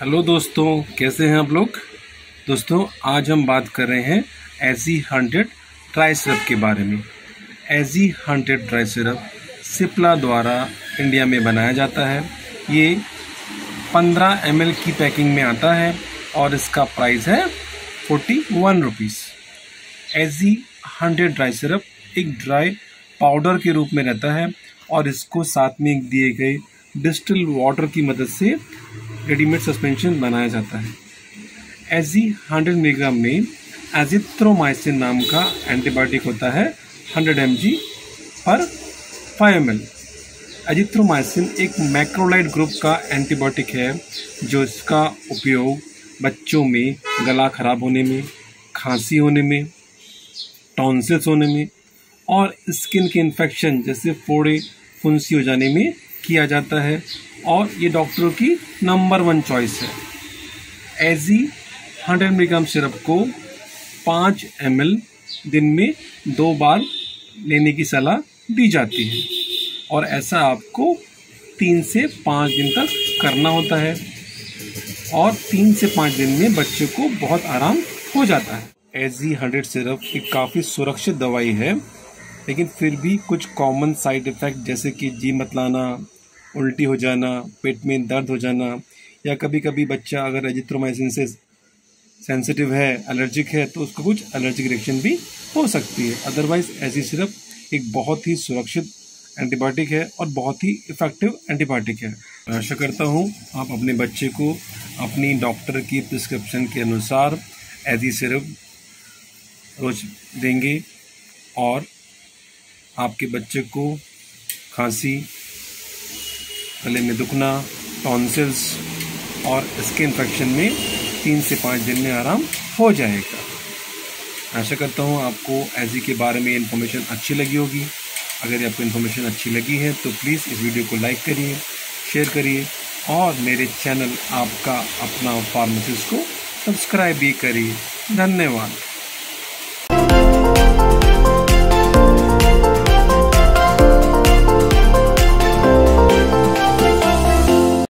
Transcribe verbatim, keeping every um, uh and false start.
Hello दोस्तों, कैसे हैं आप लोग। दोस्तों आज हम बात कर रहे हैं एजी हंड्रेड ड्राई सिरप के बारे में। AG hundred dry syrup Cipla द्वारा इंडिया में बनाया जाता है। ये पंद्रह एम एल की पैकिंग में आता है और इसका प्राइस है forty one rupees. AG hundred dry syrup एक ड्राई पाउडर के रूप में रहता है और इसको साथ में दिए गए डिस्टिल वाटर की मदद से रेडीमेड सस्पेंशन बनाया जाता है। एजी हंड्रेड मिलीग्राम में एजिथ्रोमाइसिन नाम का एंटीबायोटिक होता है हंड्रेड एम जी पर फाइव एम एल। एजिथ्रोमाइसिन एक मैक्रोलाइड ग्रुप का एंटीबायोटिक है जो इसका उपयोग बच्चों में गला खराब होने में, खांसी होने में, टॉन्सिल्स होने में और स्किन के इन्फेक्शन जैसे फोड़े फुंसी हो जाने में किया जाता है और ये डॉक्टरों की नंबर वन चॉइस है। एजी हंड्रेड मिलीग्राम सिरप को पाँच एम एल दिन में दो बार लेने की सलाह दी जाती है और ऐसा आपको तीन से पाँच दिन तक करना होता है और तीन से पाँच दिन में बच्चे को बहुत आराम हो जाता है। एजी हंड्रेड सिरप एक काफ़ी सुरक्षित दवाई है, लेकिन फिर भी कुछ कॉमन साइड इफ़ेक्ट जैसे कि जी मतलाना, उल्टी हो जाना, पेट में दर्द हो जाना या कभी कभी बच्चा अगर एजिथ्रोमाइसिन से सेंसिटिव है, एलर्जिक है तो उसको कुछ एलर्जिक रिएक्शन भी हो सकती है। अदरवाइज एजी सिरप एक बहुत ही सुरक्षित एंटीबायोटिक है और बहुत ही इफ़ेक्टिव एंटीबायोटिक है। आशा करता हूँ आप अपने बच्चे को अपनी डॉक्टर की प्रिस्क्रिप्शन के अनुसार एजी सिरप रोज देंगे और आपके बच्चे को खांसी, गले में दुखना, टॉन्सिल्स और स्किन इन्फेक्शन में तीन से पाँच दिन में आराम हो जाएगा। आशा करता हूँ आपको एजी के बारे में इन्फॉर्मेशन अच्छी लगी होगी। अगर आपको इन्फॉर्मेशन अच्छी लगी है तो प्लीज़ इस वीडियो को लाइक करिए, शेयर करिए और मेरे चैनल आपका अपना फार्मासिस्ट को सब्सक्राइब भी करिए। धन्यवाद।